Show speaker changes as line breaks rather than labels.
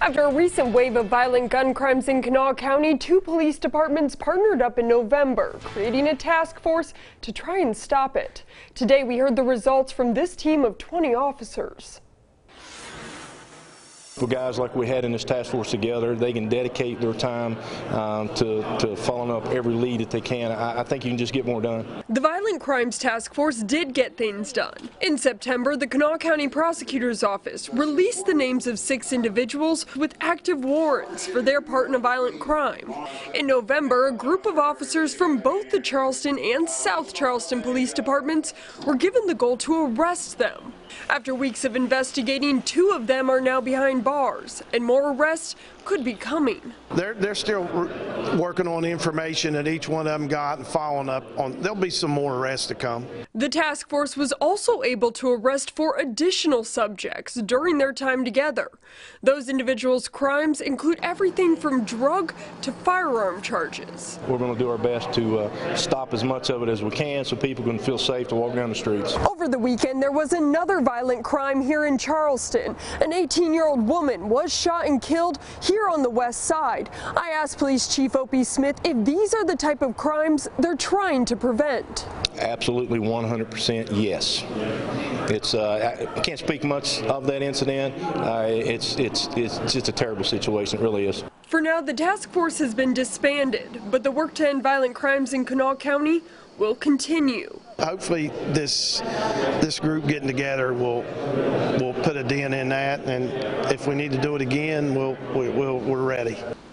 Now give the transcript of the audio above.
After a recent wave of violent gun crimes in Kanawha County, two police departments partnered up in November, creating a task force to try and stop it. Today, we heard the results from this team of 20 officers.
For guys like we had in this task force together, they can dedicate their time to following up every lead that they can. I think you can just get more done.
The Violent Crimes Task Force did get things done. In September, the Kanawha County Prosecutor's Office released the names of 6 individuals with active warrants for their part in a violent crime. In November, a group of officers from both the Charleston and South Charleston police departments were given the goal to arrest them. After weeks of investigating, 2 of them are now behind bars, and more arrests could be coming.
They're still working on the information that each one of them got and following up on. There'll be some more arrests to come.
The task force was also able to arrest 4 additional subjects during their time together. Those individuals' crimes include everything from drug to firearm charges.
We're going to do our best to stop as much of it as we can so people can feel safe to walk down the streets.
Over the weekend, there was another violent crime here in Charleston. An 18-year-old woman was shot and killed here on the west side. I asked Police Chief Opie Smith if these are the type of crimes they're trying to prevent.
Absolutely 100% yes. I can't speak much of that incident. It's just a terrible situation, it really is.
For now, the task force has been disbanded, but the work to end violent crimes in Kanawha County will continue.
Hopefully this group getting together will put a dent in that, and if we need to do it again, we're ready.